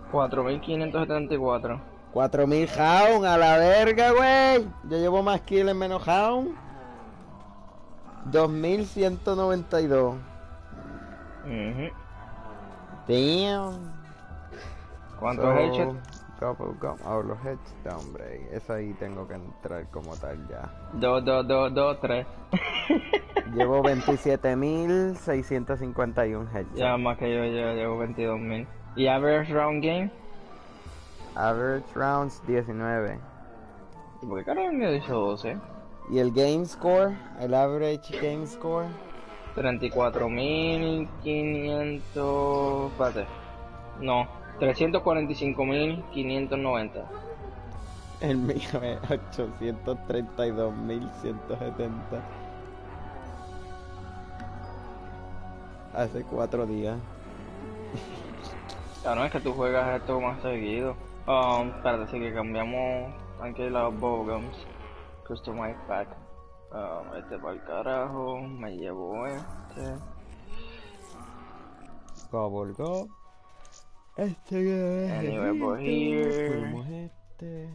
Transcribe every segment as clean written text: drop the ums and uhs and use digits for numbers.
4574. 4000 Hound a la verga, güey. Yo llevo más kills en menos Hound. 2192. Damn. ¿Cuánto es el chat? Oh, los headstones, break. Eso ahí tengo que entrar como tal ya. 3. Llevo 27.651 headshots. Ya más que yo llevo 22.000. ¿Y average round game? Average rounds 19. ¿Y por qué carajo me ha dicho 12? ¿Y el game score? ¿El average game score? 34.500... Espérate. No, 345.590. El mío es 832.170. Hace 4 días. Claro, es que tú juegas esto más seguido. Espérate, así que cambiamos aquí los bowgums. Customize pack. Este para el carajo. Me llevo este. Gobble go. Este que es Anyway, por here. ponemos este.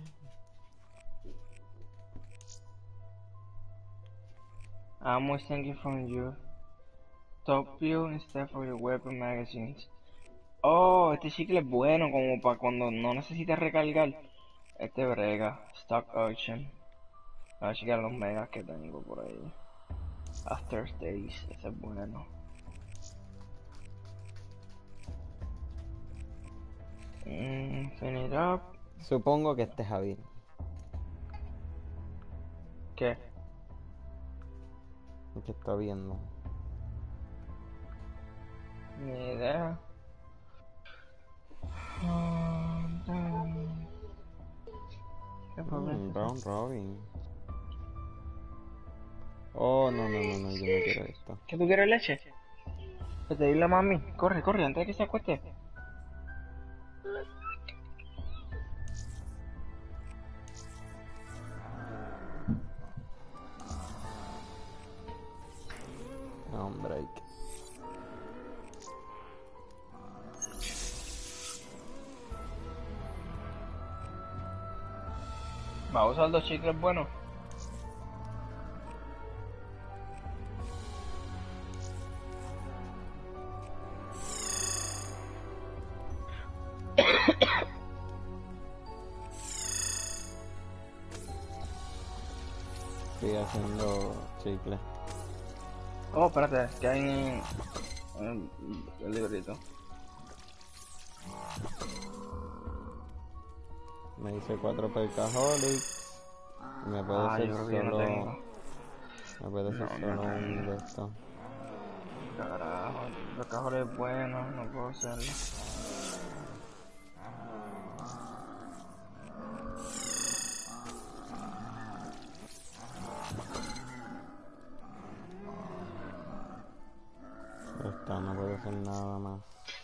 I'm thinking from you. Top view instead for your weapon magazines. Oh, este chicle es bueno como para cuando no necesitas recargar. Este brega. Stock auction. Voy a checar los megas que tengo por ahí. After Days, ese es bueno. Finish up. Supongo que este es Javier. ¿Qué? El que está viendo. Ni idea. ¿Qué fue? Brown Robin. Oh, no, yo no quiero esto. ¿Qué tú quieres leche? Que te di la mami. Corre, corre, antes de que se acueste. No, break. ¿Va a usar 2 chicles buenos? Estoy haciendo chicle. Oh, espérate, que hay en el librito. Me hice 4 percaholics. Me puede ser yo creo que yo no solo. tengo. Me puede ser solo un de estos. Carajo, los cajones buenos, no puedo hacerlo. Ya está, no puedo hacer nada más.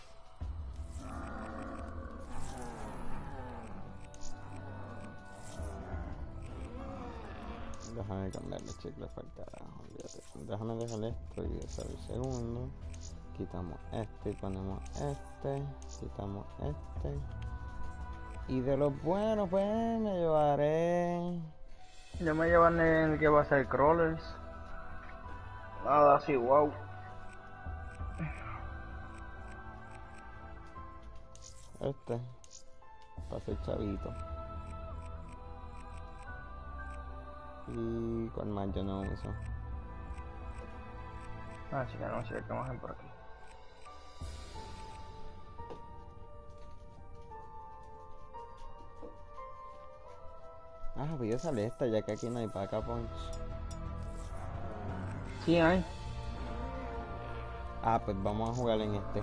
Déjame cambiarle chicle para el carajo, olvídate. Déjame dejar esto y eso el segundo. Quitamos este y ponemos este. Quitamos este. Y de los buenos, pues me llevaré. Yo me llevan el que va a ser crawlers. Nada así, wow. Este. Para ser chavito. Y con más yo no uso. Ah, chica, no sé qué vamos a hacer por aquí. Ah, voy a usar esta ya que aquí no hay pack a punch. Sí, hay. Ah, pues vamos a jugar en este.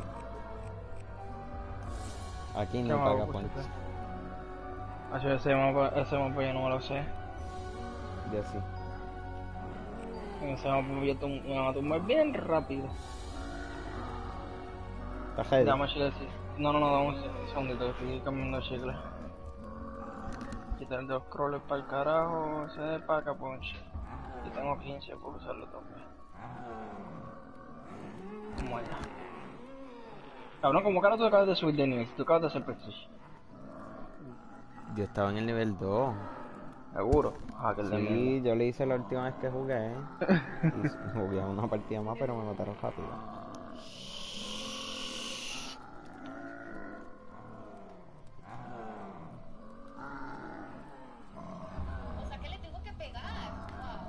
Aquí no ¿Qué hay más pack a va a punch. ese mapa yo no me lo sé. Yo sí. En ese mapa me va a tumbar bien rápido. ¿Estás ready? Dame chicle así. No, dame un segundito, que estoy cambiando chicle. Quitar los crawlers para el carajo, ese de pack a punch. Y tengo 15 por usarlo también. Vamos allá. Cabrón, ¿cómo cara tú acabas de subir de nivel? Si tú acabas de hacer Prestige. Yo estaba en el nivel 2. Seguro. Ah, que el de mierda. Sí, yo le hice la última vez que jugué. Y jugué una partida más, pero me mataron rápido. O sea que le tengo que pegar. Wow.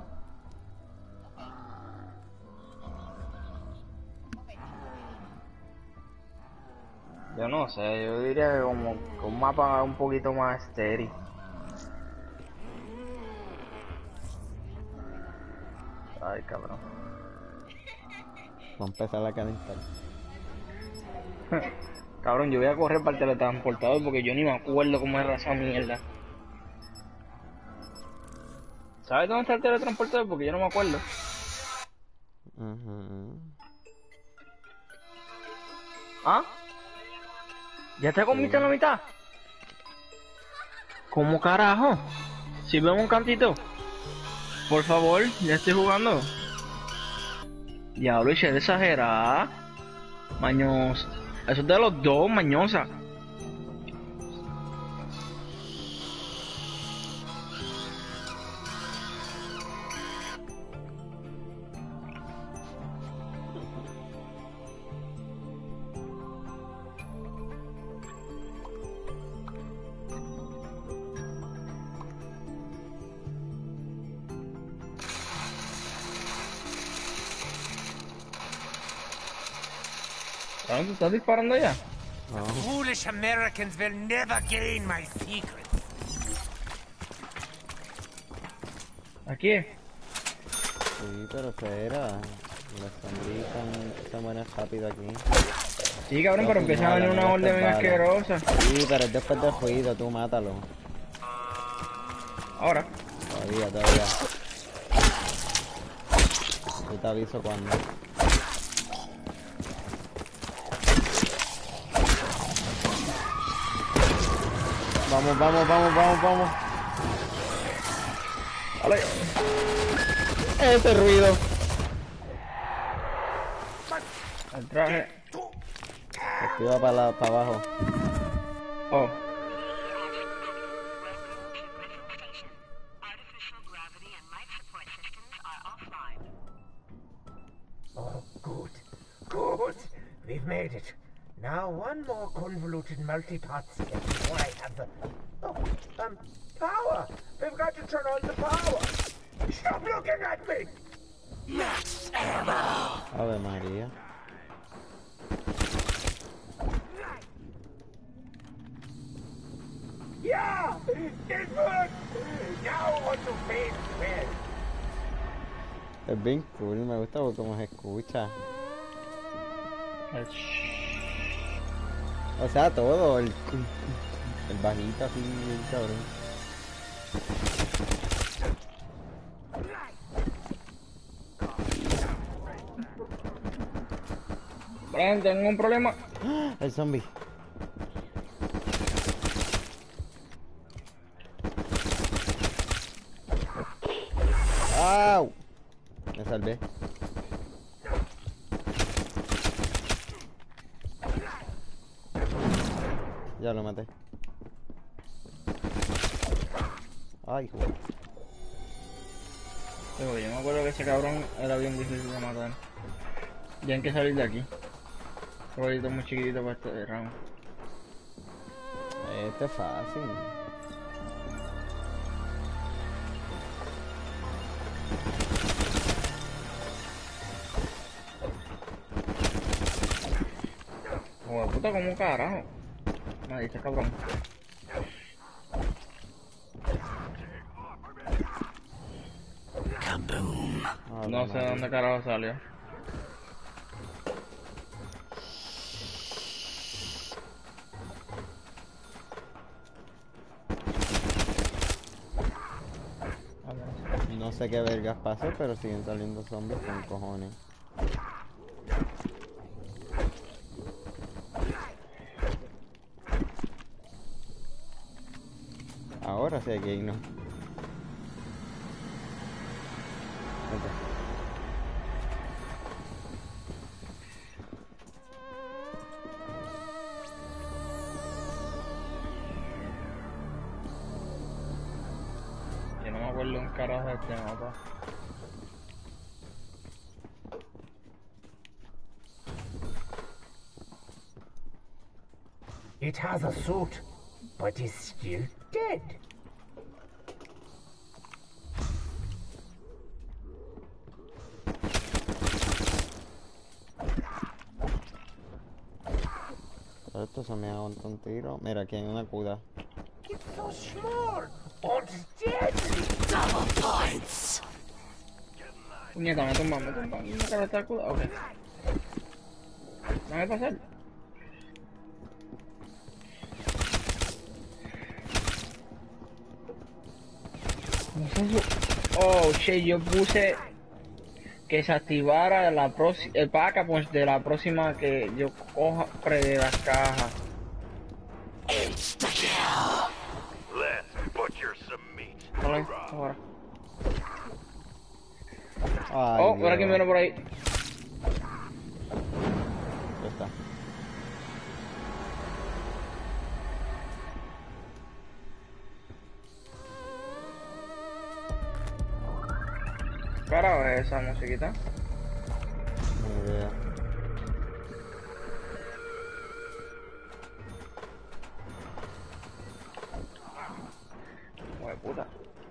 Ok. Yo no sé, yo diría que como que un mapa un poquito más estéril. Ay, cabrón. Va a empezar a calentar. Cabrón, yo voy a correr para el teletransportador porque yo ni me acuerdo cómo era esa mierda. ¿Sabes dónde está el teletransportador? Porque yo no me acuerdo. ¿Ah? ¿Ya te comiste Sí. la mitad? ¿Cómo carajo? Si veo un cantito. Por favor, ya estoy jugando. Diablo, y se exagerada. Mañosa. Eso es de los dos, mañosa. ¿Dónde estás disparando ya? No. Foolish Americans will never gain my secret. Aquí. Sí, pero espera. Las zombies se mueren rápido aquí. Sí, cabrón, pero No, empiezan a venir no una le orden bien estés bala. asquerosa. Sí, pero es después del juicio, tú mátalo. Ahora. Todavía. Yo te aviso cuando. Vamos. Vale. Ese ruido. El traje. Activa para abajo. Oh. Oh, good. We've made it. Now one more convoluted multi-part step before I have the... power! We've got to turn on the power! Stop looking at me! Max ammo! Ave María. Yeah! It worked! Now what to face with? Es bien cool, me gusta cómo se escucha. O sea, todo, el bajito así, el cabrón. Brian, tengo un problema. El zombie. ¡Au! Me salvé. Ya lo maté. Ay, joder. Pero yo me acuerdo que ese cabrón era bien difícil de matar. Ya hay que salir de aquí. Este jueguito es muy chiquitito para este round. Este es fácil. Joder, puta, como carajo. Nadie, este cabrón. Ave No sé María. dónde carajo salió. No sé qué vergas pasó, pero siguen saliendo zombies con cojones. Ahora sí hay que irnos. Vete. acuerdo un carajo de este mapa. It has a suit, but is still dead. Pero esto se me aguanta un tiro. Mira, aquí hay una cuda. It's so small and deadly. Puñeta, me tumba. Me cara está el culo. Ok. Dame pasar. No sé si... Oh, shit, yo puse que se activara el pack pues de la próxima que yo coja de las cajas. Let's butcher some meat. Vale, ahora. Ay, Oh, ahora que me viene por ahí. Ya está. Carajo es esa musiquita. Ni idea. Hijo de puta.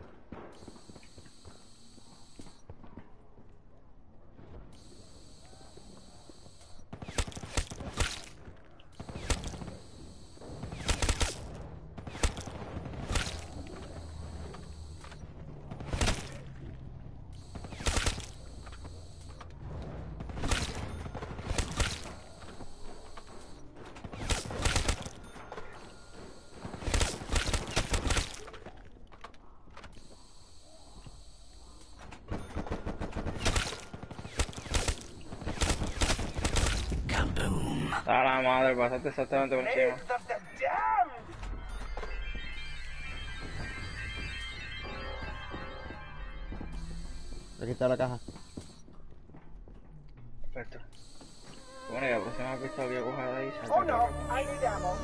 A la madre, pasaste exactamente por encima. Blades of the damned! Aquí está la caja. Perfecto. Bueno, y la próxima pista que coja de ahí se Oh no, I need ammo.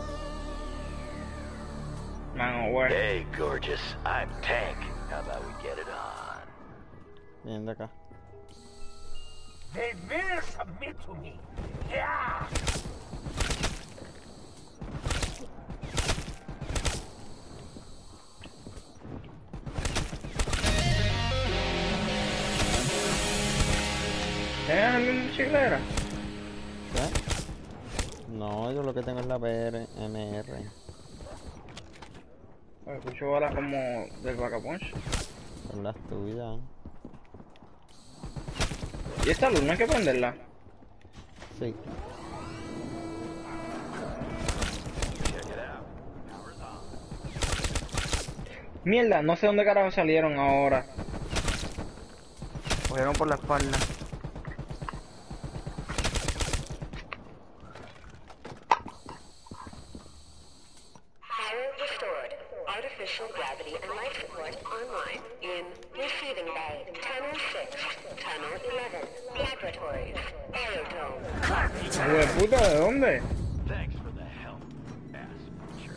Man, where? Hey, gorgeous. I'm Tank. How about we get it on? Vienen de acá. They will submit to me. Yeah! ¿Tienes la misma chiclera? ¿Qué? No, yo lo que tengo es la PRMR. Escucho balas como del Vacapunch. Son las tuyas. ¿Y esta luz no hay que prenderla? Sí. Mierda, no sé dónde carajo salieron ahora. Cogieron por la espalda. Power restored. Artificial gravity and life support online. In receiving bay. Tunnel 6. Tunnel 11. Laboratories. Aerodrome. Hijo de puta, ¿de dónde? Thanks for the help, ass butcher.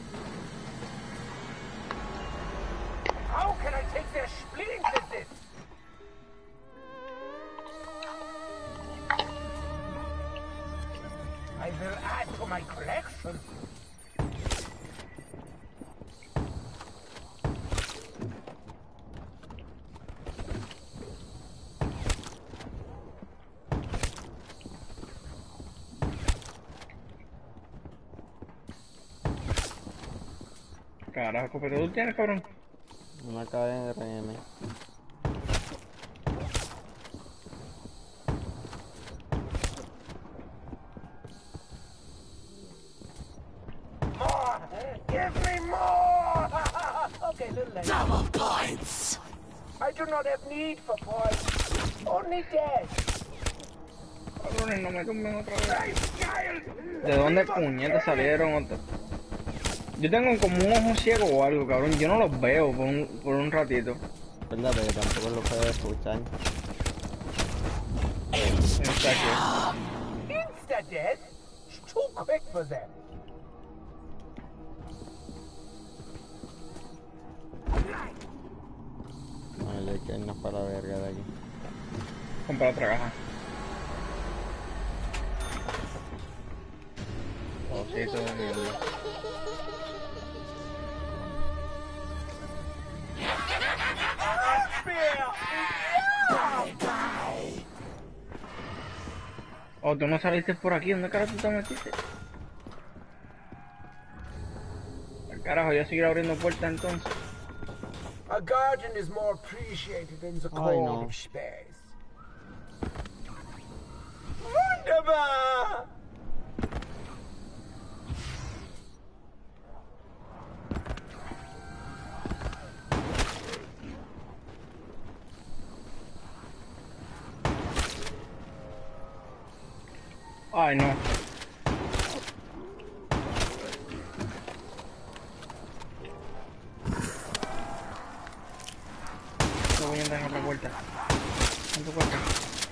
How can I take their splinters? I will add to my collection. Carajo, escopeta tú tienes, cabrón. Una KRM. More! Give me more! Okay, little late. Double points! I do not have need for points. Only dead. Cabrones, no me tumben otra vez. Nice child! ¿De dónde puñetas salieron? Yo tengo como un ojo ciego o algo, cabrón. Yo no los veo por un ratito. Verdad que tampoco lo puedes escuchar. Está aquí. Insta dead? It's too quick for them. irnos para la verga de aquí. Compra otra caja. Osito de mierda. Oh, tú no saliste por aquí. ¿Dónde carajo tú te metiste? Carajo, yo seguir abriendo puertas entonces. A garden is more appreciated in the Ay, cold no. of space. Wunderbar! Ay, no. No voy a entrar en otra puerta. En tu puerta.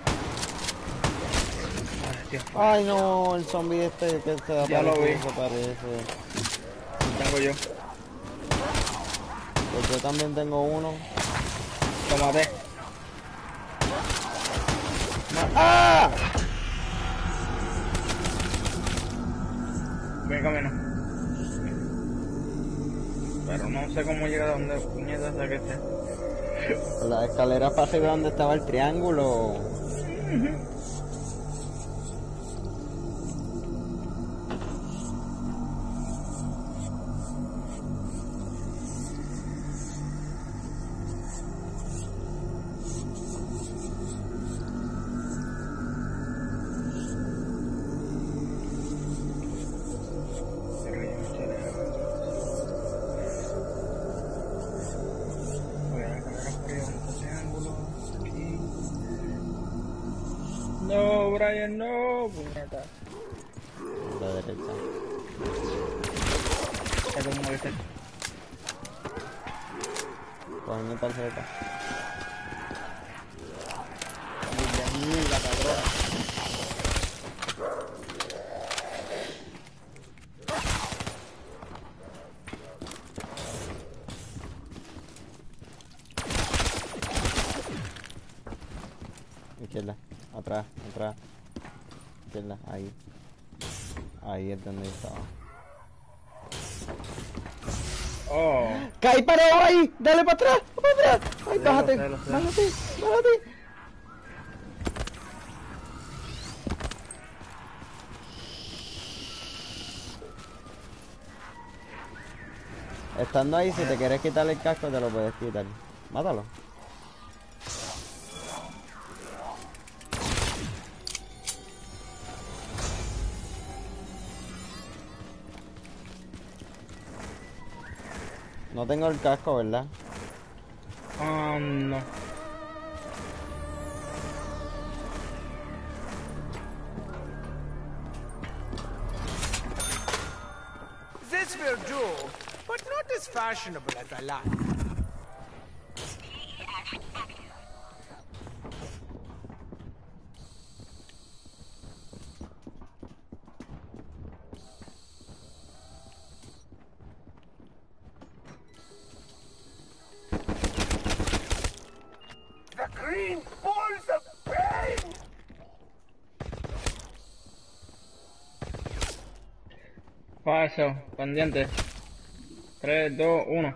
Ay, Dios. Ay no, el zombie este que se Ya lo vi. desaparece. Lo tengo yo. Pues yo también tengo uno. Lo maté. ¡Ah! Ven camino. Pero no sé cómo llegar a donde puñeta sea que esté. La escalera para arriba donde estaba el triángulo. Pero yo no sé dejar. Voy a cargar por ahí donde está ese ángulo. Aquí. No, Brian, no. Puñeta. La derecha. Ya te moviste. Coge mi tarjeta. La cabrona. Izquierda. Atrás, atrás. Izquierda, ahí. Ahí es donde yo estaba. Oh. ¡Caí parado ahí! ¡Dale para atrás! ¡Para atrás! ¡Ay, Lo bájate! sé, lo sé. ¡Bájate! ¡Bájate! Estando ahí, si te quieres quitar el casco, te lo puedes quitar. Mátalo. No tengo el casco, ¿verdad? No. This will do, but not as fashionable as I like. The green balls of pain! Paso, pendiente. 3, 2, 1.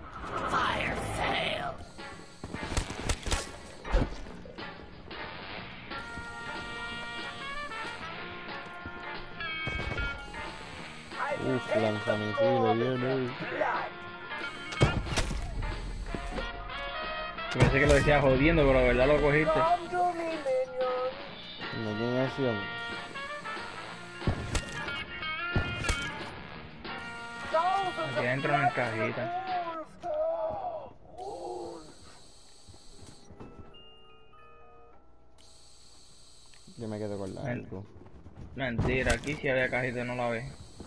Uf, lanzamisiles, viene. Pensé que lo decía jodiendo, pero la verdad lo cogiste. Come to me, minions. No tiene acción. Thousands Aquí adentro en cajita. Yo me quedo con la Ven. algo. Mentira, aquí sí había cajita y no la ves.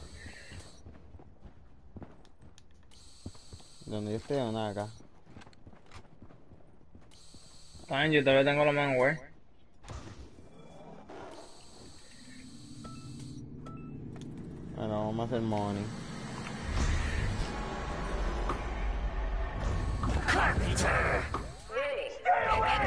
Donde yo estoy, nada acá. Está bien, yo todavía tengo la manware. Bueno, vamos a hacer money. Warning.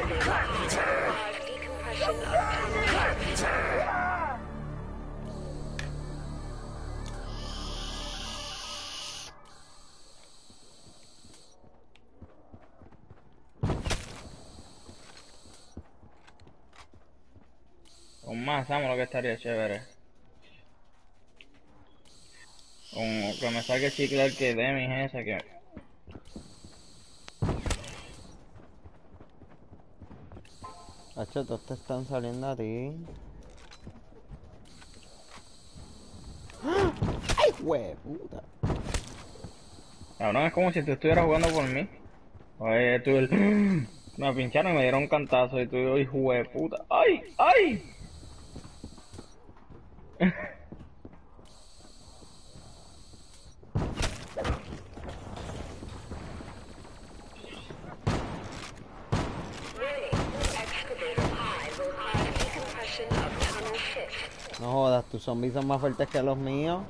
avanzamos, lo que estaría chévere. Como que me saque chicle el que dé mi esa que... Hacho, todos te están saliendo a ti. ¡Ay, hueputa! Cabrón, es como si tú estuvieras jugando por mí. Oye, tú el... Me pincharon y me dieron un cantazo y tú, hijo de puta. ¡Ay! ¡Ay! No jodas, tus zombies son más fuertes que los míos.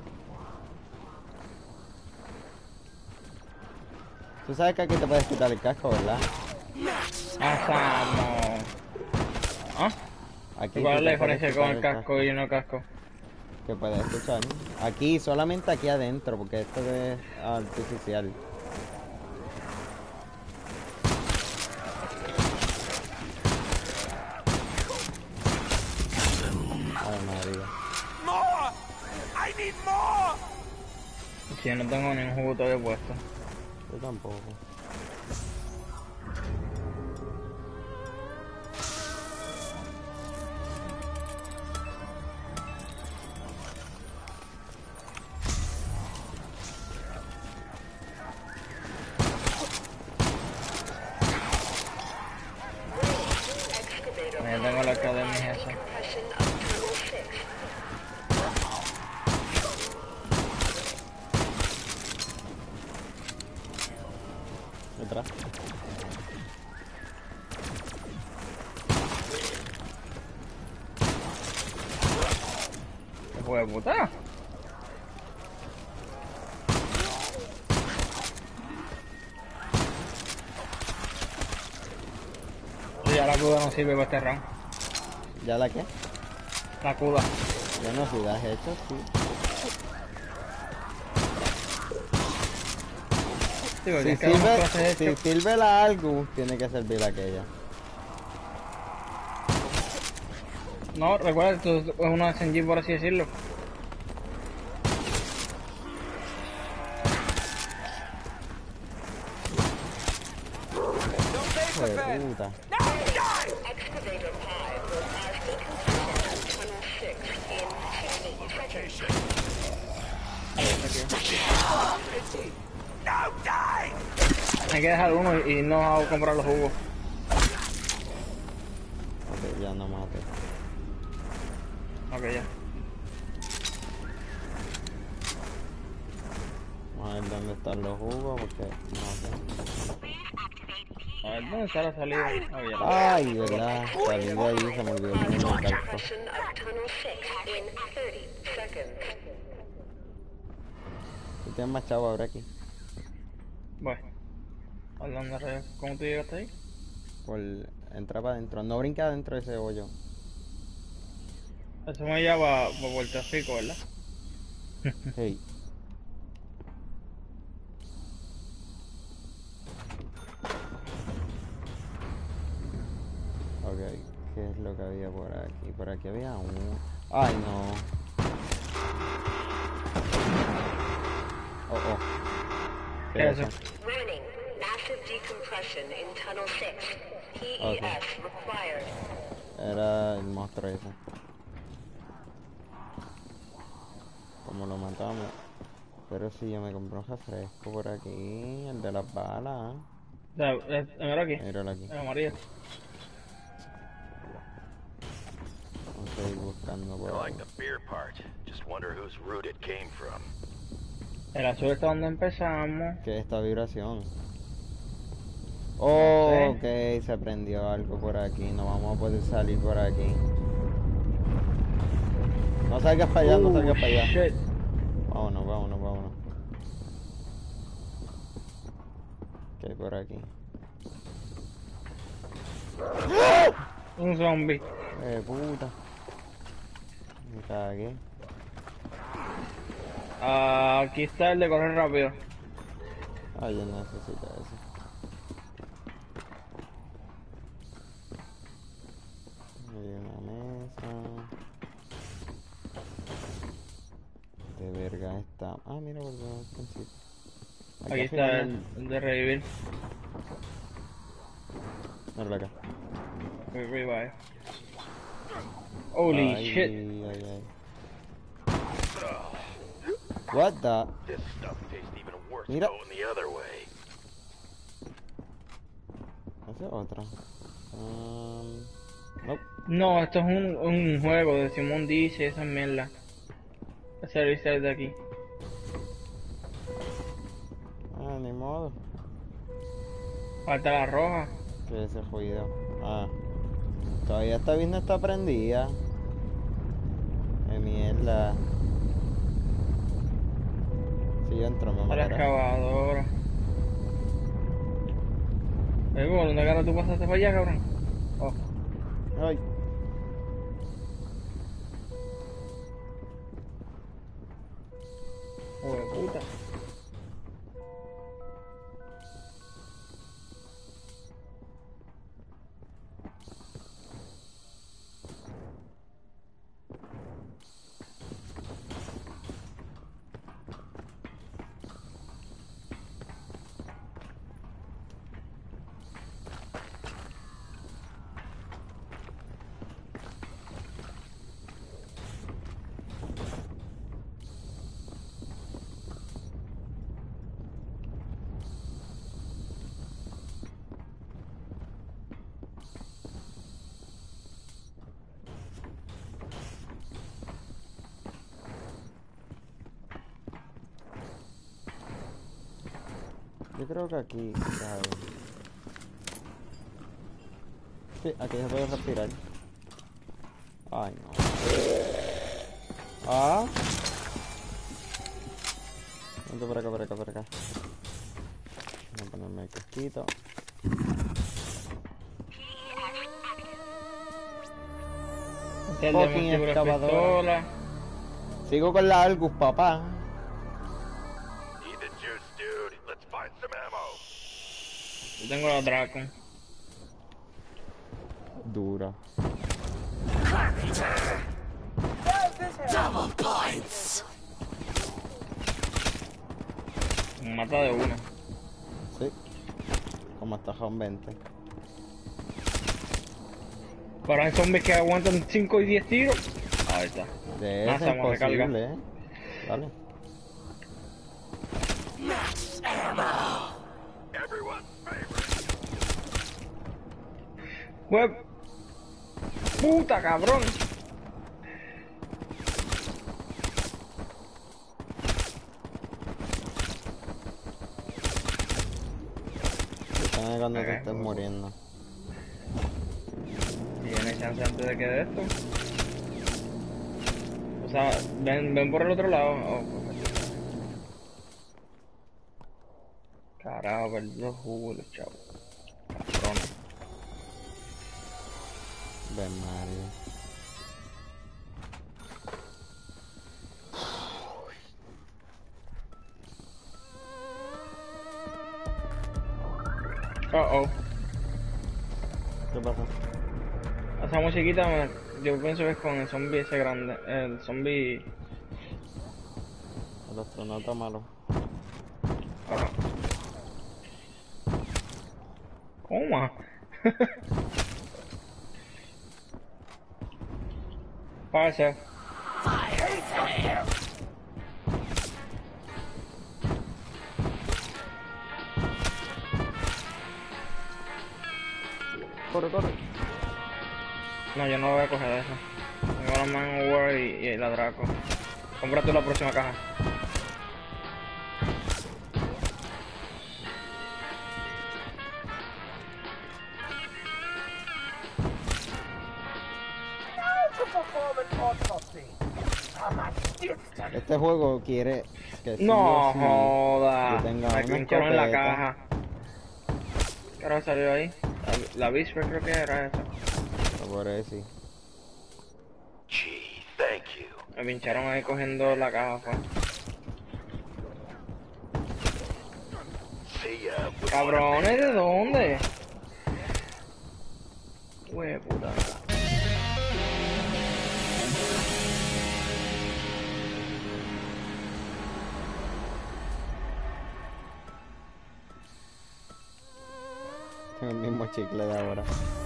Tú sabes que aquí te puedes quitar el casco, ¿verdad? Pasamos. ¿Ah? Aquí ¿Cuál es tú la te puedes diferencia quitar con el casco y no casco? Que puedes escuchar. Aquí, solamente aquí adentro, porque esto es artificial. Ay, María. Si yo no tengo ni un jugo todavía puesto. Yo tampoco. Ya tengo la academia esa. Detrás. ¿Hijo de puta? Sí, ya la cuda no sirve para este round. ¿Ya la qué? La cuda. Bueno, si la has hecho, sí. Sí, porque Si es que las clases sirve, si hechas. sirve la algo, tiene que servir aquella. No, recuerda que esto es una SMG por así decirlo. Hijo de puta. Excavator 5 will cause decompression of Tunnel 6 in 60 seconds. Hay que dejar uno y no a comprar los jugos. Ok, ya no mate. Ok, ya. Vamos a ver dónde están los jugos, porque no sé. A ver, ¿dónde está la salida? Oh, ya la Ay, verdad. Salí de ahí, se me olvidó poner el barco. Decompression of Tunnel 6 in 30 seconds. Tú tienes más chavo ahora aquí. voy. ¿A dónde rayos? ¿Cómo tú llegaste ahí? Por entrar para adentro. No brinca adentro de ese hoyo. Eso me lleva a Puerto Rico, ¿verdad? Hey. Ok, ¿qué es lo que había por aquí? Por aquí había un... ¡Ay, no! Oh, oh. ¿Qué es eso? Warning. Massive decompression in Tunnel 6. PES required. Era el monstruo ese. Como lo matamos. Pero si yo me compré un refresco por aquí, el de las balas. Mira aquí. Míralo aquí. El amarillo. Vamos a ir buscando I por ahí. like the beer part. Just wonder whose root it came from. El azul está donde empezamos. ¿Qué es esta vibración? Oh, No ok, se prendió algo por aquí. No vamos a poder salir por aquí. No salgas para allá, no salgas para allá. Shit. Vámonos, vámonos, vámonos. ¿Qué hay por aquí? Un zombie. Puta. Me cagué. Aquí está el de correr rápido. Ay, yo necesito eso. Hay una mesa. está? Ah, mira, volvemos al principio. Aquí está el de revivir. Míralo acá. Revive. Holy Ay, shit. ay, ay. What the? This stuff tastes even worse Mira. going the other way. Esa es otra. Nope. No, esto es un juego de Simón dice esa mierda. Ese reset de aquí. Ah, ni modo. Falta la roja. Que ese ruido. Ah. Todavía esta vez no está prendida. Qué mierda. Si yo entro me A la matará. excavadora. ¿Dónde cara tú pasaste para allá, cabrón? Oh. Ay. Joder, puta. Yo creo que aquí, ¿sabes? Sí, aquí se puede respirar. Ay, no. Ah. Vente por acá, por acá, por acá. Voy a ponerme el casquito. El Fucking de excavadora. pistola. Sigo con la Argus, papá. Need the juice, dude. Let's find some ammo. Yo tengo la Draco. Dura. Me mata de una. Sí. Como hasta Home 20. Para hay zombies que aguantan 5 y 10 tiros. Ahí está. De Ah, ese se me recarga. imposible, Dale. Everyone's favorite. Pues. Puta cabrón. Están cuando te estés muriendo. Tiene chance antes de que de esto. O sea, ven por el otro lado. Oh, perfecto. Carajo, perdí los jugos, los chavos. Cabrones. Ven, Mario. Oh. ¿Qué pasa? Esa musiquita yo pienso que es con el zombie ese grande. El zombie. El astronauta malo. Ajá. ¿Cómo? Pasa. Corre, corre. No, yo no voy a coger eso. Tengo la Man War y la Draco. Cómprate la próxima caja. To perform an autopsy. From a distance. Este juego quiere que sí No o sí joda. que tenga Me una pincharon en la escopeta. caja. ¿Qué hora salió ahí? La Whisper creo que era esa. Por ahí sí. Gee, thank you. Me pincharon ahí cogiendo la caja, fue. See ya. Cabrones, ¿de dónde? Hue puta. Tengo el mismo chicle de ahora.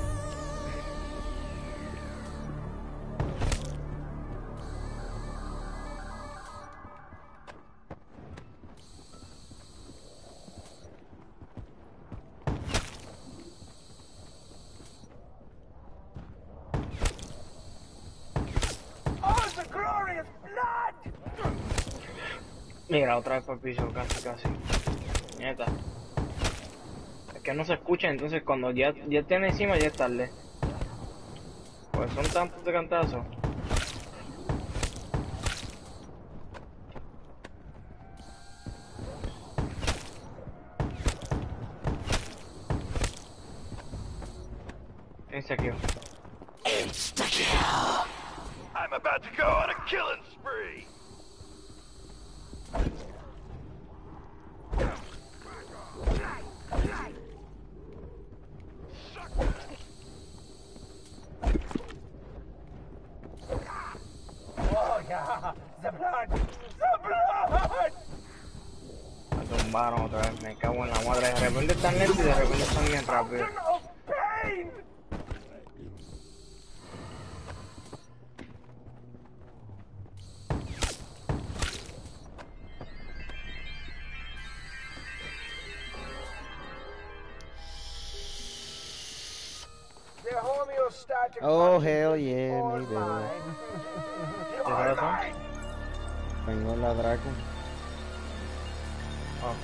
Oh, the glorious blood! Mira, otra vez para el piso, casi. Neta. Es que no se escucha, entonces cuando ya tiene encima ya es tarde. Pues son tantos de cantazos. Insecure. I'm about to go on a killing spree. Oh, yeah, the blood! The blood! Me tumbaron otra vez, me cago en la madre. De repente están lentos y de repente están bien rápidos. Fountain of pain! The homeostatic Oh, punch hell is yeah, all me baby. mine. ¿Qué All pasó? mine. Tengo la Draco. Oh.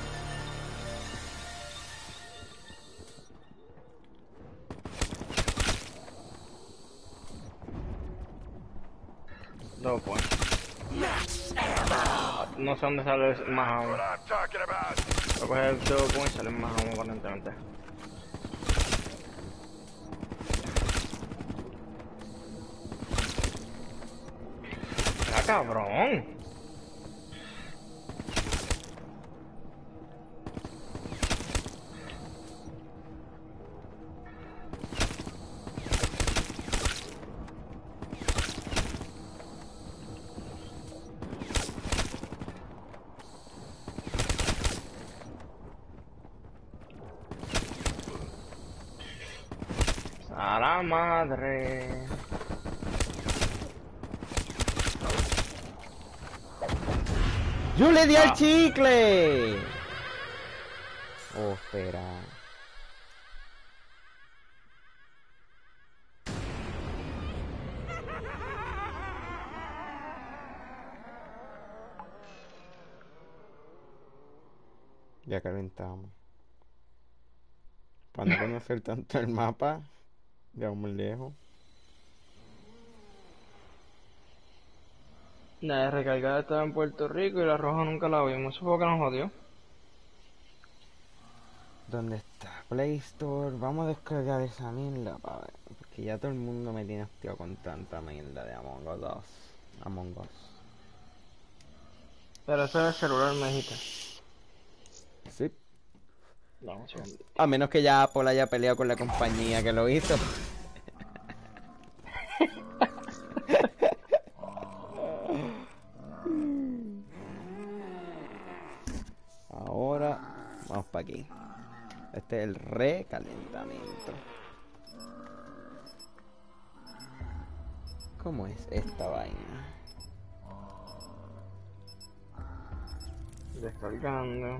Dos points. No sé dónde sale más What aún. I'm talking about. Voy a coger el 2 points y sale más aún aparentemente. ¡Ah, cabrón! ¡A la madre! ¡Yo le di al Ah. chicle! Oh, espera. Ya calentamos. Para no conocer tanto el mapa, llegamos lejos. La de recargada estaba en Puerto Rico y la roja nunca la vimos. Eso fue lo que nos jodió. ¿Dónde está? Play Store. Vamos a descargar esa mierda para ver. Porque ya todo el mundo me tiene hostiado con tanta mierda de Among Us 2. Among Us. Pero eso es el celular, me dijiste. Sí. Vamos un segundo. A menos que ya Apple haya peleado con la compañía que lo hizo. Ahora vamos para aquí. Este es el recalentamiento. ¿Cómo es esta vaina? Descargando.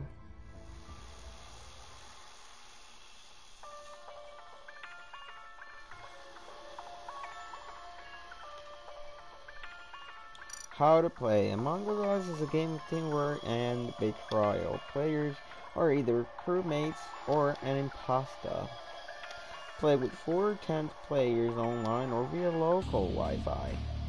How to play. Among Us is a game of teamwork and betrayal. Players are either crewmates or an imposter. Play with 4 or 10 players online or via local Wi-Fi.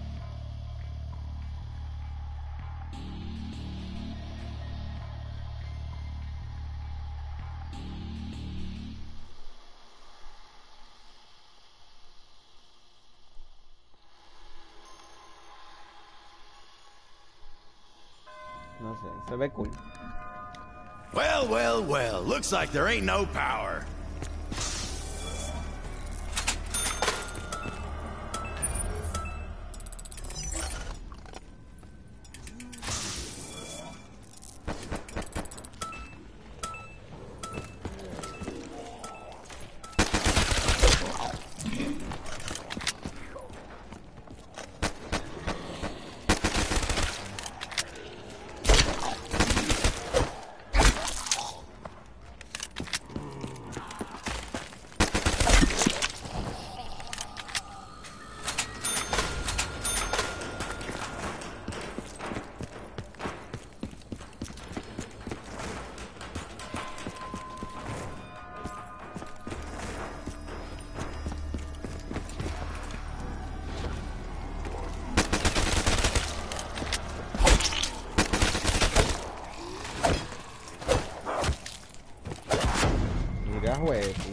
No sé, se ve cool. Well, well, well. Looks like there ain't no power. carajo es tú?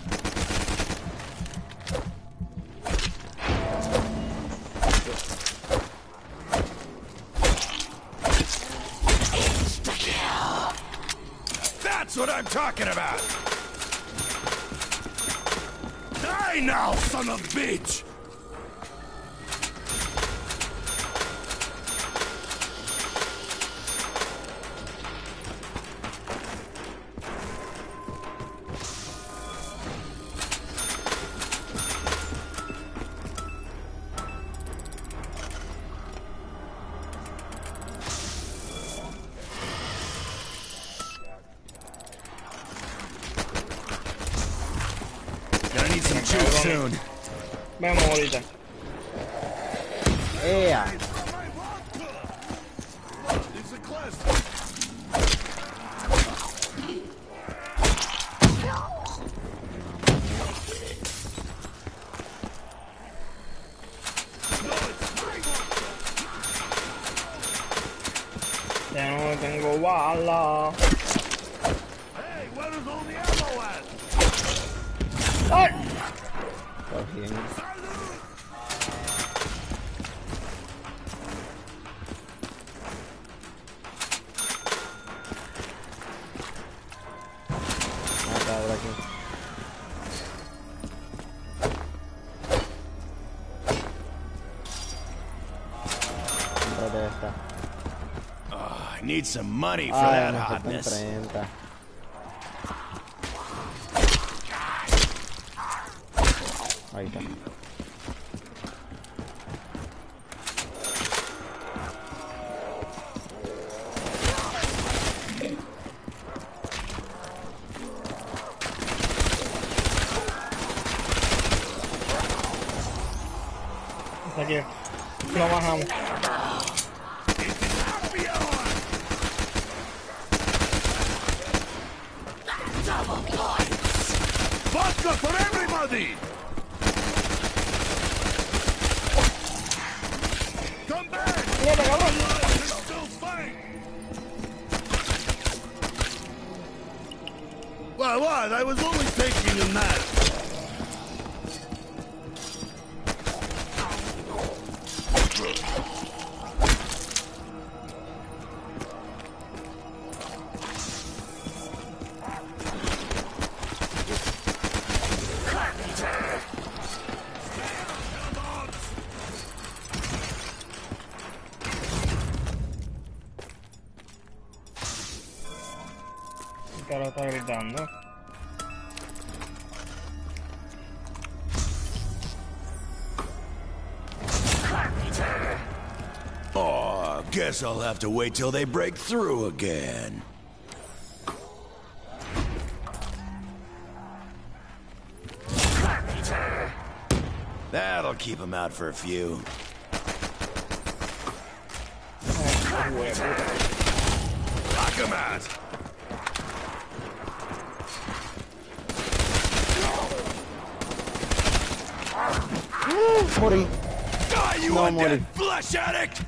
That's what I'm talking about! Die now, son of a bitch! Gonna need some juice soon. Vemos ahorita. ¡Ea! It's a class. Ya no tengo bala. Hey, where is all the ammo at? ¡Ay! Está bien. Acá, por aquí. Cómprate esta. I need some money for Ay, that me faltan hotness. 30. Ahí está. Hasta aquí. Lo bajamos. Vodka for everybody! Come back! ¡Mierda, cabrón! Let's still fight! What? I was only taking a nap. El caro está gritando. Oh, guess I'll have to wait till they break through again. That'll keep them out for a few. Lock them out! Morí. Die, you No, undead Morty. flesh addict!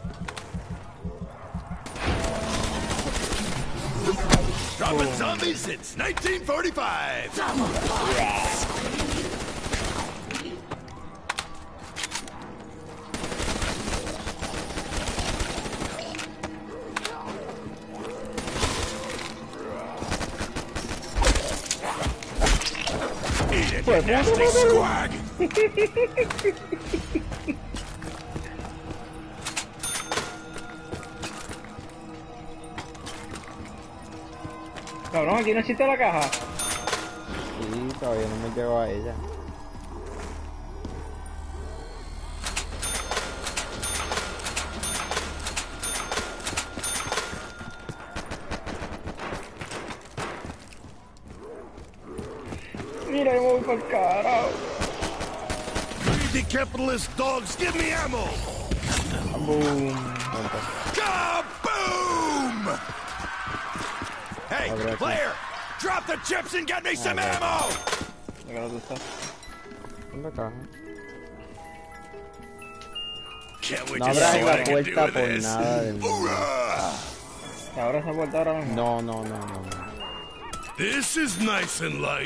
Dropping zombies since 1945! Eat it, you nasty squag! Cabrón, aquí no existe la caja. Sí, todavía no me llegó a ella. Mira, yo me voy para el carajo. Greedy capitalist dogs, give me ammo! Boom. Kaboom! Hey, Abre aquí. player! Drop the chips and get me some ammo! Mira, tú estás. ¿Dónde caja? Can't wait No to see abras what la I can do puerta with por this. nada del mundo. Hoorah! ¿Ahora esa puerta ahora mismo? No. This is nice and light.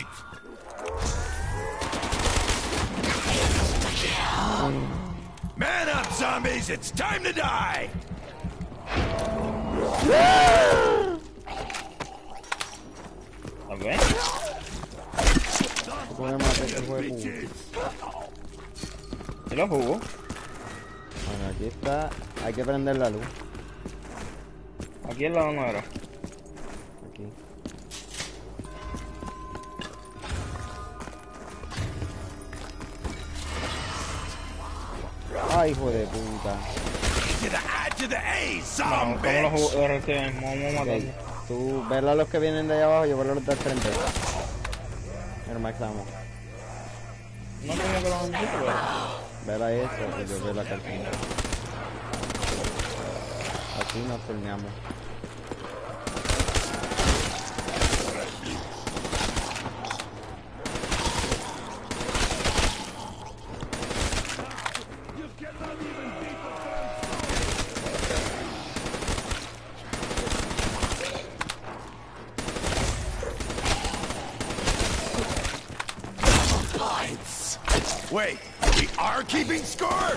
Man up, zombies! It's time to die! A ver. ¿Cómo me maté este juego? ¿Se lo jugó? Bueno, aquí está. Hay que prender la luz. Aquí al lado no era. Aquí. Ay, hijo de puta. To the I to the A, No, zombie! ¿cómo lo jugó? Vamos a matarlo. Ok, tú verla a los que vienen de allá abajo, yo verla a los del frente. Mira, Max, vamos. No tengo que lo necesito, pero... Vela eso y yo veo la cartilla. Aquí nos turneamos. Wait, we are keeping score?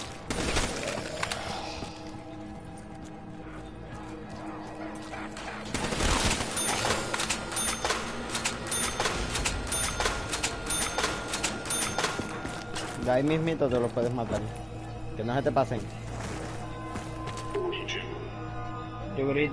De ahí mismito te los puedes matar. Que no se te pasen. Yo grito.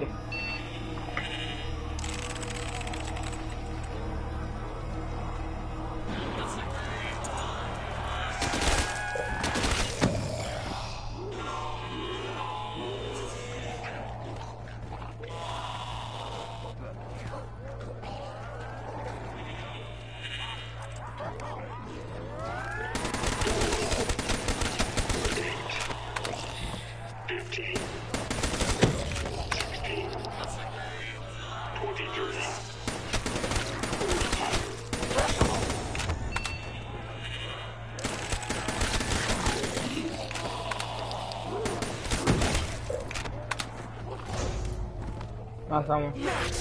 Pasamos.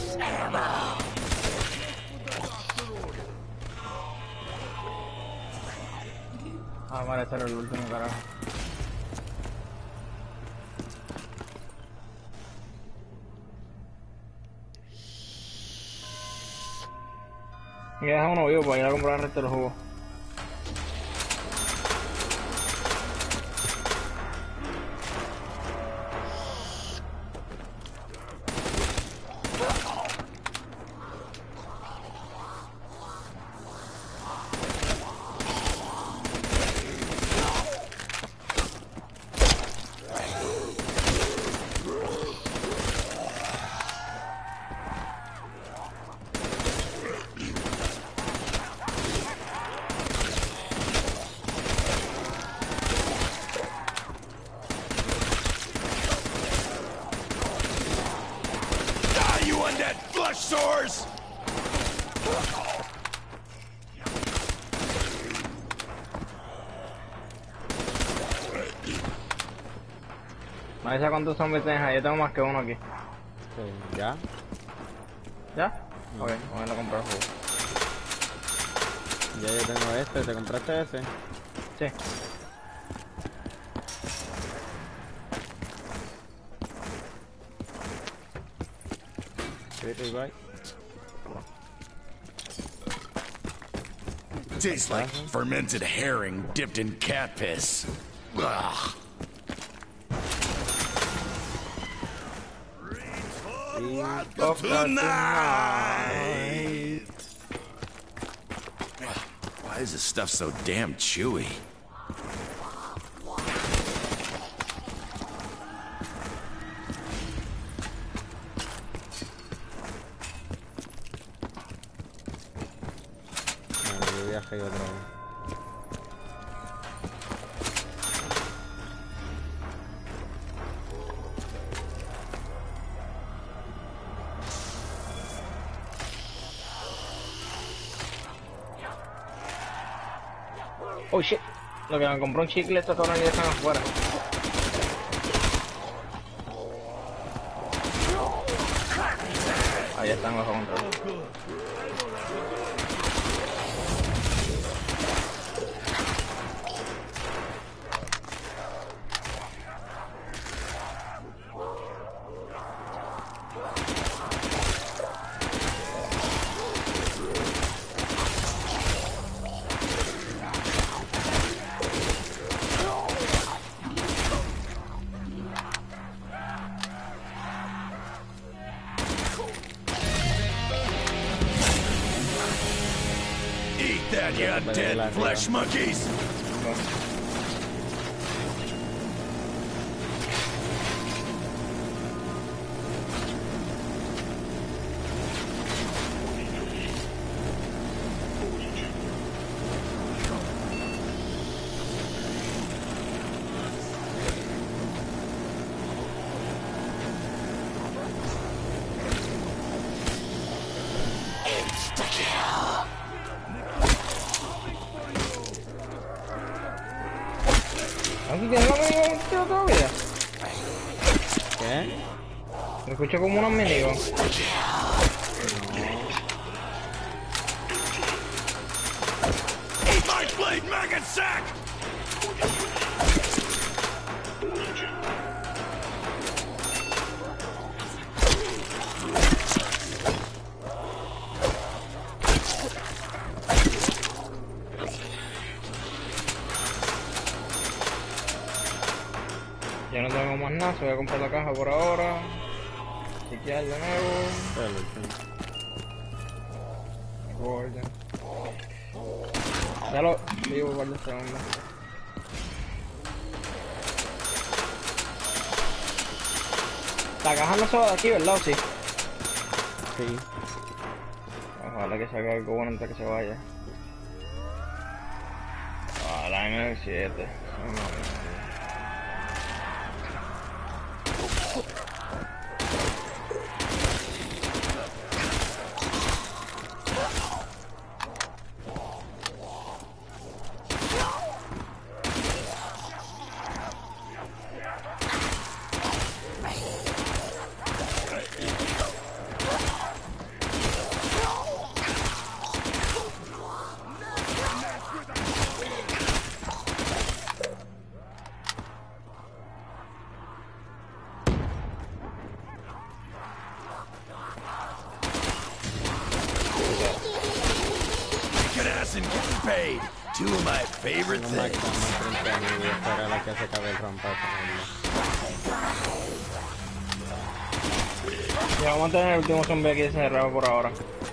Ah, vale, este era el último, carajo. Y deja uno vivo para ir a comprar el resto de los jugos. Die, you undead flesh sores! Me avisa cuántos zombies tienes ahí, yo tengo más que uno aquí. Sí, ¿ya? ¿Ya? Ok, vamos a comprar el jugo. Ya yo tengo este, ¿te compraste ese? Sí. Sí, right. Tastes like fermented herring dipped in cat piss. Ugh. Tonight. Why is this stuff so damn chewy? Bueno, yo viajé otra vez. Oh shit. Lo que me compró un chicle, estos cabrones ya están afuera. Ahí ya están bajo control. Eat that, you dead flesh monkeys! ¿Aquí tiene la minigun todavía? ¿Qué? Me escucho como una minigun. Eat my blade maggot sack! Ya no tengo más nada, voy a comprar la caja por ahora. Chequear de nuevo. Guardia. Ya lo digo, guardia segundo. La caja no se va de aquí, ¿verdad? ¿O sí? Sí. Ojalá que salga algo bueno antes que se vaya. Ojalá M7. Kicking ass and getting paid. Two of my favorite No things. estamos frente a mí y esta era la que se cabe el rompa Ya vamos a tener el último zombie aquí encerrado por ahora.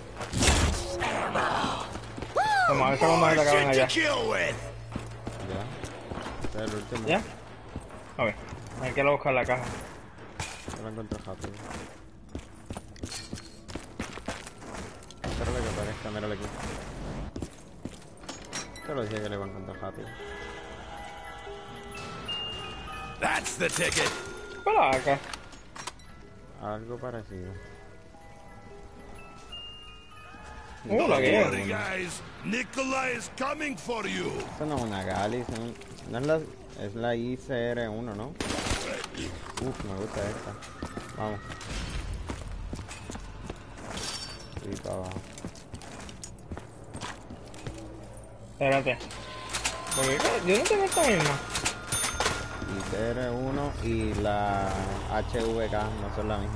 Vamos a ver cuando More se acaben shit allá. to kill with. Ya. Este es el último. ¿Ya? A ver, hay que ir a buscar la caja. Yo lo encuentro rápido. Espérale que aparezca, míralo aquí. Te lo decía que le voy a encontrar rápido. That's the ticket. Para acá. Algo parecido. La que Worry, guys. Nikolai is coming for you. Esto no es una Gali, no es la, es la ICR-1, ¿no? Uf, me gusta esta. Vamos. Y para abajo. Espérate. Porque yo no tengo esta misma. ICR-1 y la HVK no son la misma.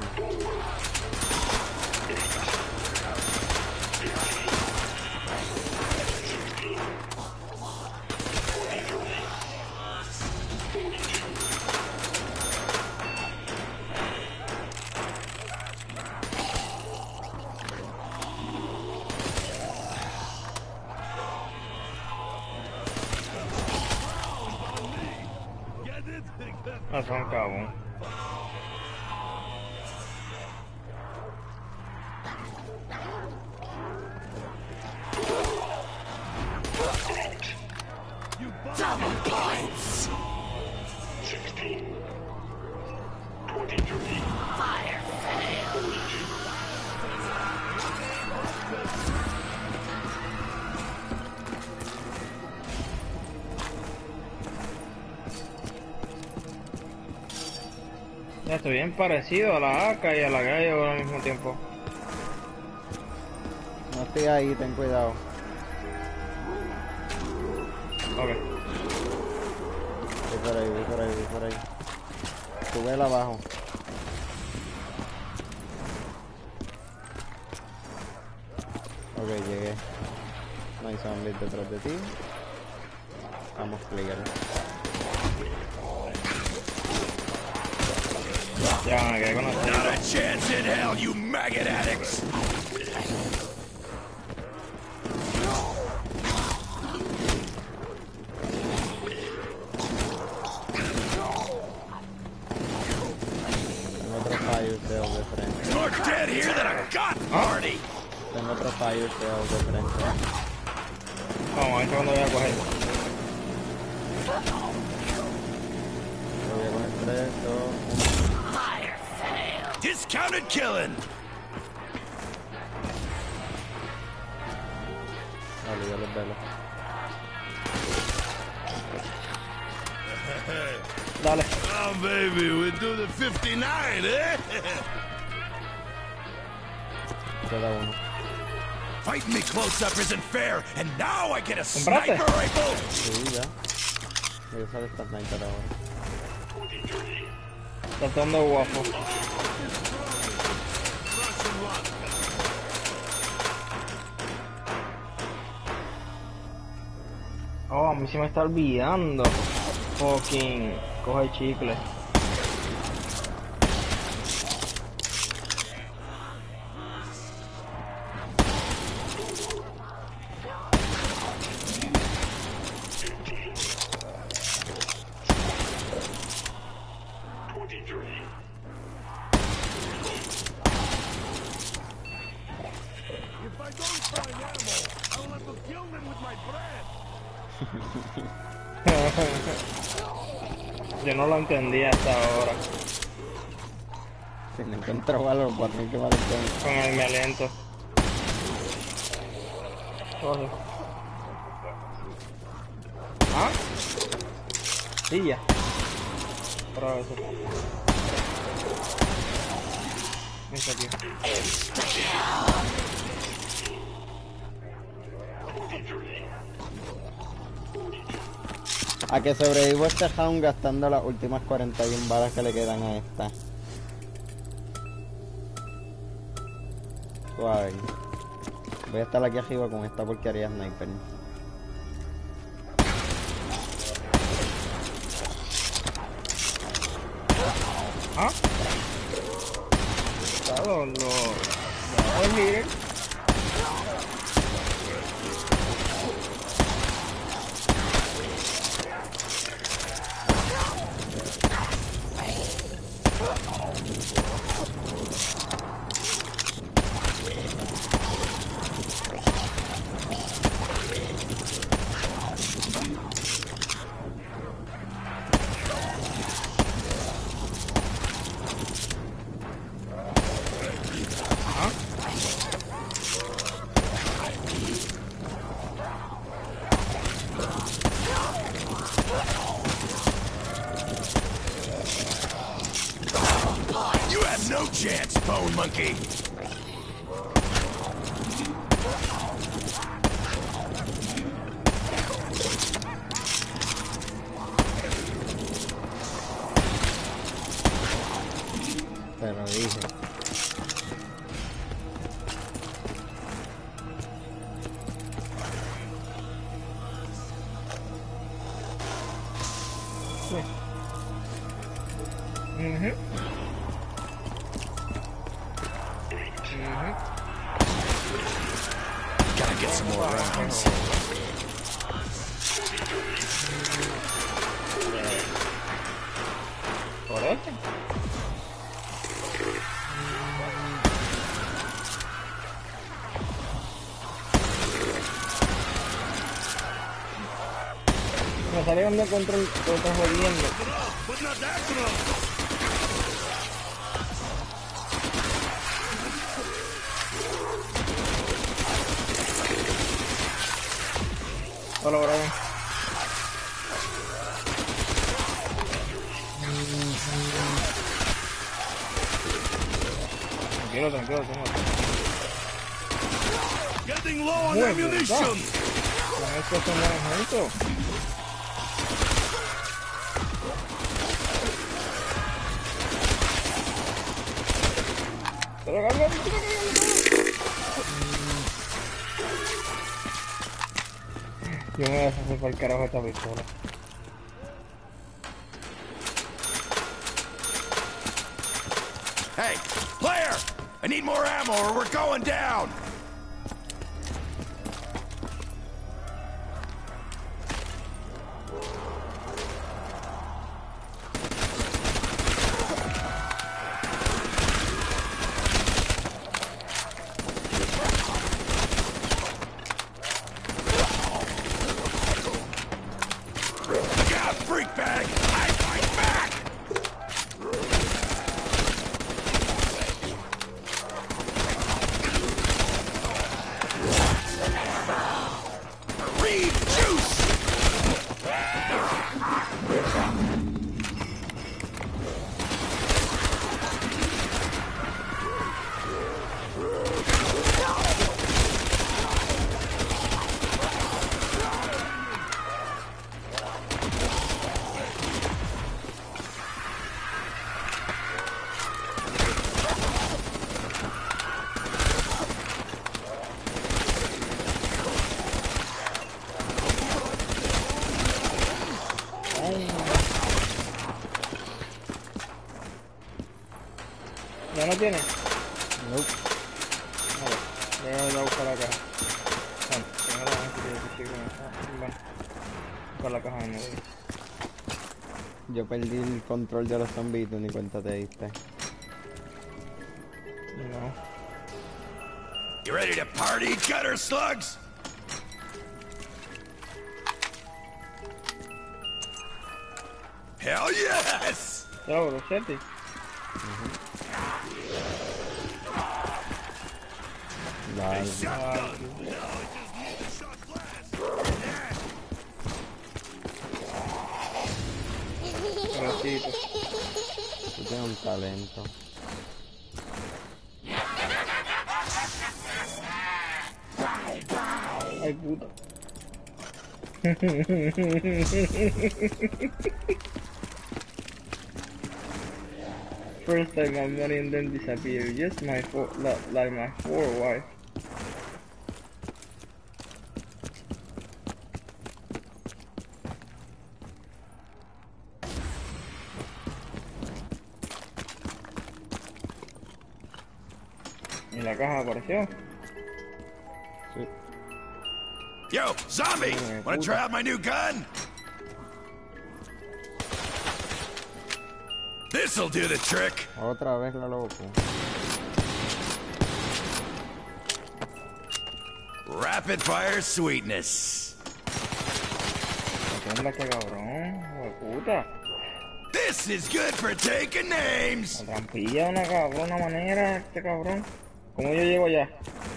No son cabón. Ya estoy bien parecido a la AK y a la Gallo al mismo tiempo. estoy ahí, ten cuidado. Ok. Voy por ahí, voy por ahí, voy por ahí. Sube él abajo. Ok, llegué. No hay zombies detrás de ti. Vamos clear. Ya me quedé con los Not a chance in hell, you maggot addicts! Tengo otro fire sale de frente. More dead here than a god party! Tengo otro fire sale de frente. Vamos, a ver cuándo voy a coger. Lo voy a coger 3, 2, 1. Discounted killing! Vale, ya los velo. Dale. Oh, baby, we do the 59, eh? Queda uno. Fighting me close up isn't fair, and now I get a ¿Compraste? sniper rifle! Sí, ya. Voy a usar esta sniper ahora. Tratando guapo. Oh, a mí se me está olvidando. Fucking. Coge chicle. If I don't find ammo, I will have to kill them with my breath. Yo no lo entendí hasta ahora. Si no encuentro valor, voy a tener que valer con... Con el mi aliento. Coge. ¿Ah? Sí, ya. Prueba eso. Vente aquí. A que sobrevivo este round gastando las últimas 41 balas que le quedan a esta. Suave. Voy a estar aquí arriba con esta porquería sniper. ¿Ah? Claro, no, miren. You have no chance, Bone Monkey! Te lo dije. Mhm. Gotta get some more rounds. ¿Por este? Me salieron de control, te estás jodiendo. But not that close. Hola, Brian. Tranquilo, tranquilo, tengo. Getting low on Bueno, ammunition. Con esto son buenos juntos. Pero carga, yo me voy a hacer para el carajo esta pistola. Hey, player! I need more ammo or we're going down! Look out, freak bag! I fight back! Reed juice! ¿Ya no tiene? Nope. Vale, voy a buscar la caja. Bueno, tengo la gente que sigue bueno, buscar la caja de nuevo. Yo perdí el control de los zombies y tú ni cuenta te diste. No. You ready to party, gutter slugs? Hell yes! Yo, Rosetti. Vale. Rosito. Tú tienes un talento. Ay, puta. First time my money and then disappear. Just my like my poor wife. ¿Y la caja apareció? Sí. Yo, zombie! Wanna try out my new gun? This'll do the trick! Otra vez la loco. Rapid fire sweetness. ¿Qué onda, que cabrón? Hijo de puta. This is good for taking names! La trampilla de una cabrona manera, este cabrón. ¿Cómo yo llego allá?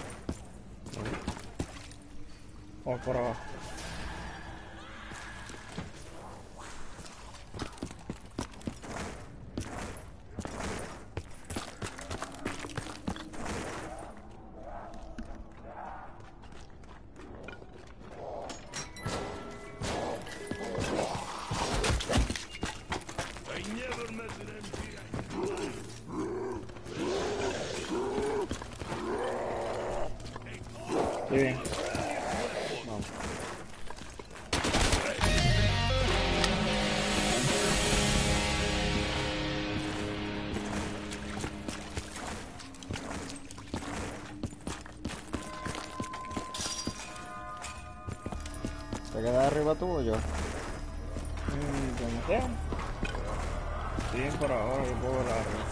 O por abajo. I never met an empty. Estoy bien. Vamos. ¿Te quedas arriba tú o yo? Yo no sé. Estoy bien por ahora, yo puedo volar arriba.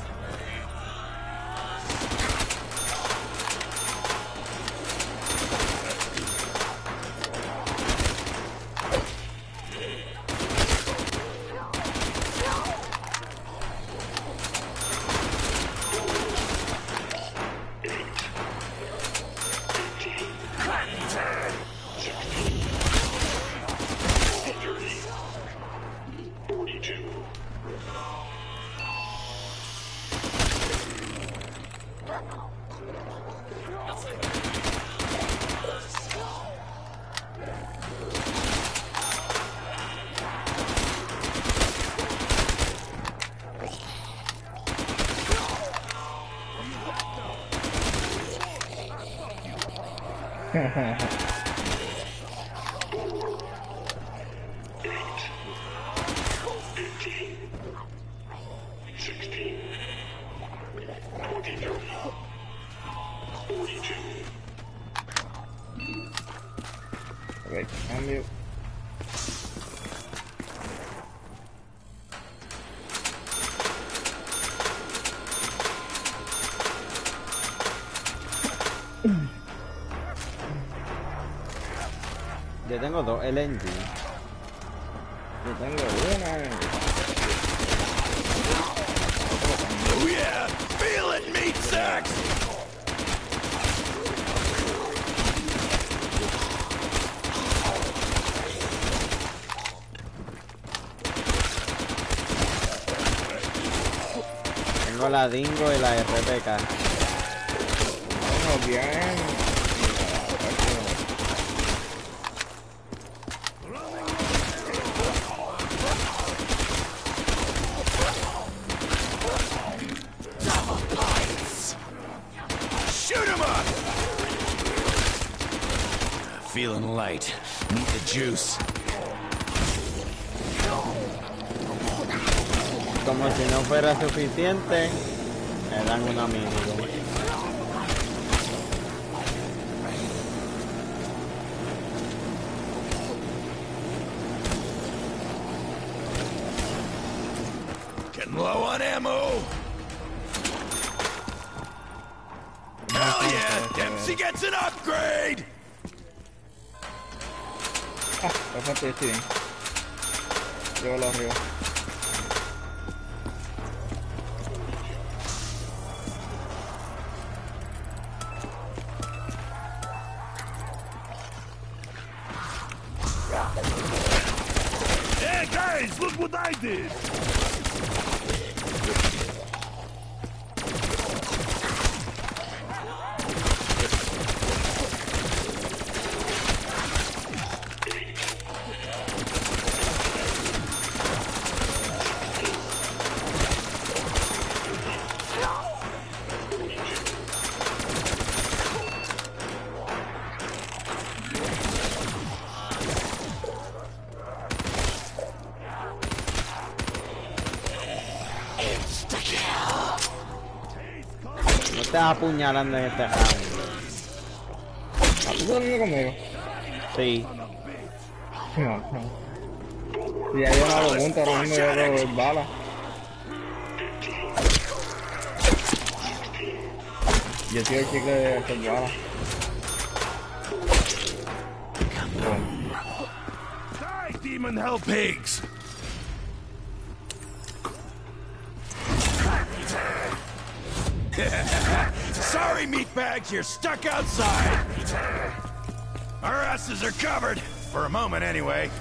A ver, cambio. Yo tengo dos LNG. Yo tengo una. Oh yeah! Feel it, meat sacks! Tengo la Dingo y la RPK. Bueno, bien. Shoot him up! Feeling light. Need the juice. Como si no fuera suficiente, me dan una minigun. Getting low on ammo. Hell yeah! Dempsey gets an upgrade! Ah, perfecto, yo estoy bien. Llévalo arriba. Hey guys, look what I did! No estás apuñalando en este round. ¿Tú estás hablando conmigo? Sí. No, no. Si ya yo no hago punto, ahora mismo yo hago bala. Yo tiro el chicle de hacer bala. Die, demon hell Pigs! Sorry, meatbags, you're stuck outside. Our asses are covered. For a moment, anyway.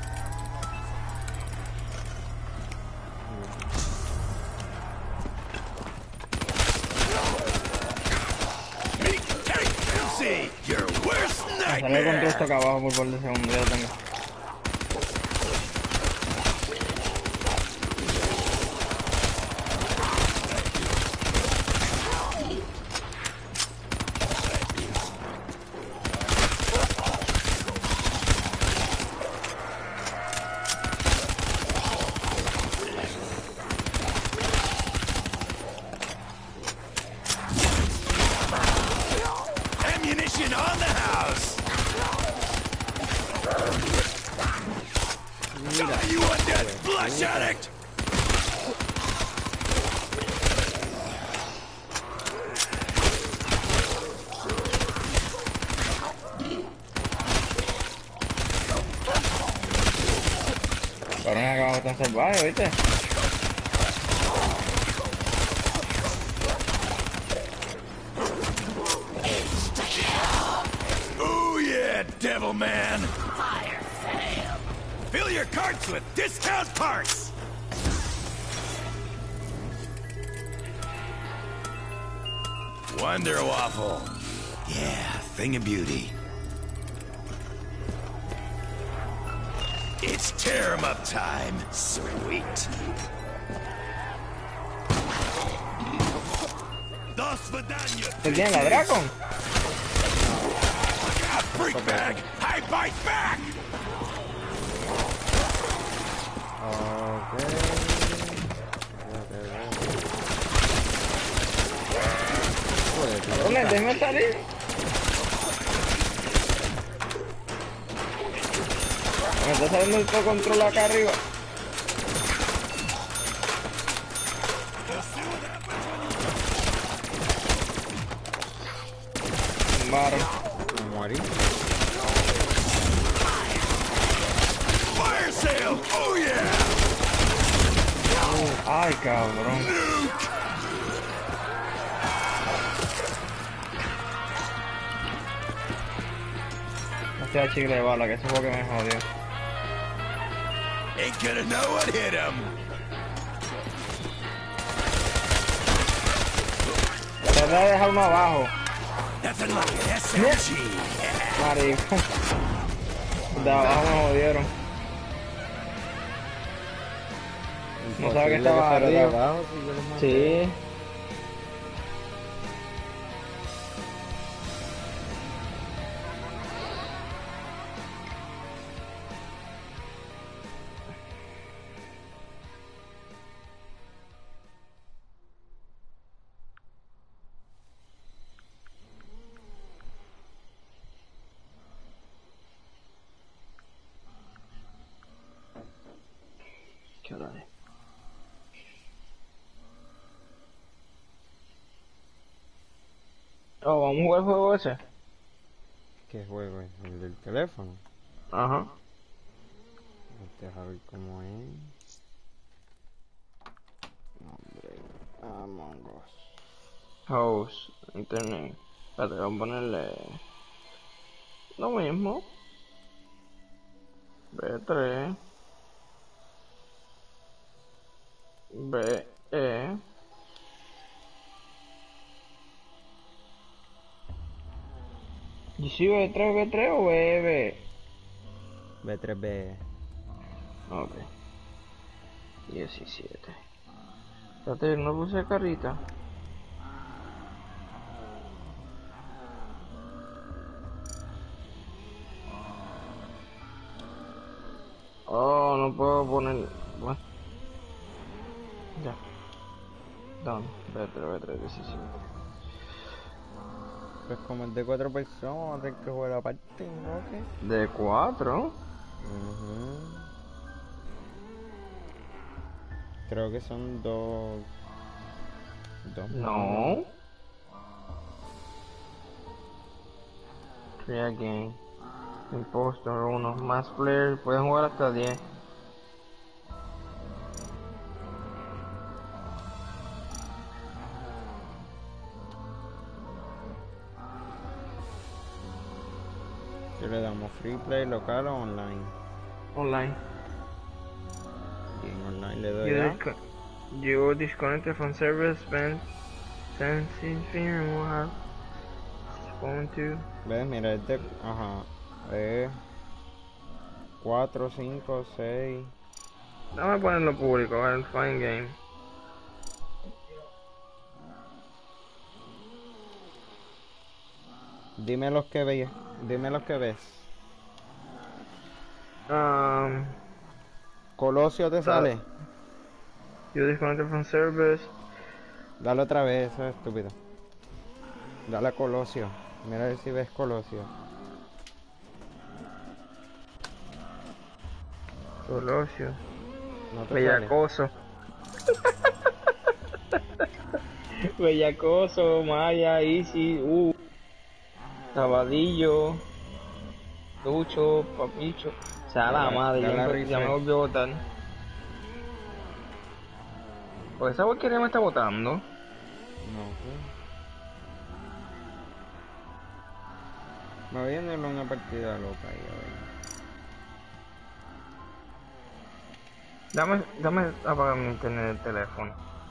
Meat tank Dempsey, your worst Me sale con todo esto nightmare. acá abajo por par de segundos, ya lo tengo. Ammunition on the house. Die, you undead flesh addict. Pero no acabo tan salvaje, ¿viste? Ooh yeah, devil man. Fill your carts with discount parts. Wonder Waffle. Yeah, thing of beauty. It's tear 'em up time. Sweet. Dos Vidania. ¿Te tiene la Dracon? freak bag! I bite back! ¿Dónde? Déjame salir. Me está saliendo el control acá arriba. Vale. Me morí. Fire sale! Oh yeah! Ay, cabrón. No sea chicle de bala, que ese juego que me jodió. Ain't gonna know what hit him! Trata de dejar uno abajo. Nothing like an SMG! Marico. De abajo me jodieron. No sabía que estaba fuera de arriba. abajo, si yo los maté. Sí. ¿Qué hora es? Oh, vamos a jugar el juego ese. ¿Qué juego es? ¿El del teléfono? Ajá. Deja ver cómo es. Hombre, Among Us. Host, internet. Espérate, vamos a ponerle lo mismo. B3 BE ¿Y si B3 o BB? B3B. Ok. 17. Espérate, no puse carita. Oh, no puedo poner. Bueno. Ya. Done. B3, 17. Pues como es de 4 personas, vamos a tener que jugar aparte, ¿no? De 4. Creo que son dos. No. Create game. Impostor 1. Más players. Pueden jugar hasta 10. ¿Qué le damos? ¿Free play local o online? Online. Y en online le doy a... You disconnected from service, spend sensing fear and will have spawned to. ¿Ves? Mira, este... Ajá. 4, 5, 6... Dame ponerlo público, el fine game. Dime los que ves. Dime los que ves. Colosio te sale. You disconnected from service. Dale otra vez, eso es estúpido. Dale a Colosio. Mira a ver si ves Colosio. Colosio. No te Bellacoso. Bellacoso, Maya, Easy, Sabadillo, Lucho, Papicho. O sea, la madre, ya me volvió a votar. Pues esa porquería me está votando. No sé. Me voy a ir a una partida loca ahí, a ver. Dame apagar mi internet del teléfono.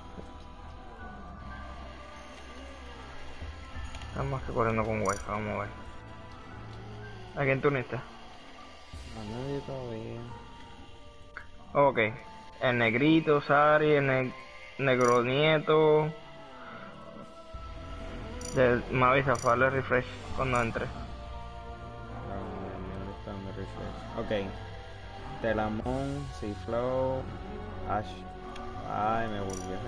Estamos corriendo con wifi, vamos a ver. ¿A quién tú uniste? A nadie todavía. Ok. El negrito, Sari, el negro nieto. Me avisa, fue darle refresh cuando entre. dando refresh. Ok. Telamon, Seaflow, Ash. Ay, me volví a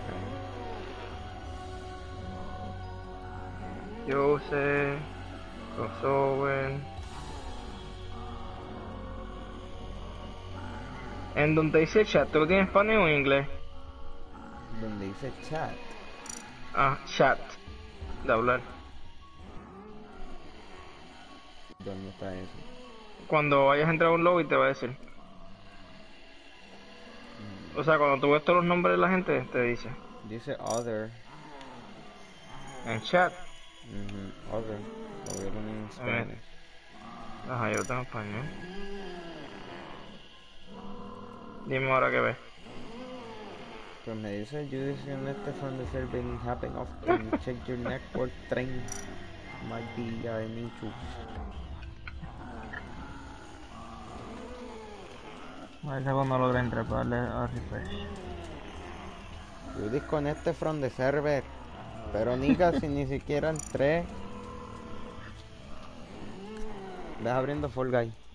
sacar. Jose, crossover. En donde dice chat, ¿tú lo tienes en español o en inglés? Donde dice chat. Ah, chat. De hablar. ¿Dónde está eso? Cuando vayas a entrar a un lobby te va a decir. O sea, cuando tú ves todos los nombres de la gente, te dice. Dice other. En chat. Other. Lo voy a poner en Spanish. Ajá, yo lo tengo en español. Dime ahora qué ves. Pues me dice you disconnected from the server happen often. Check your network train. Might be an issue. A ver si cuando logre entrar para darle a refresh. You disconnected from the server. Pero nigga, si ni siquiera entré. Ves abriendo Fall Guy.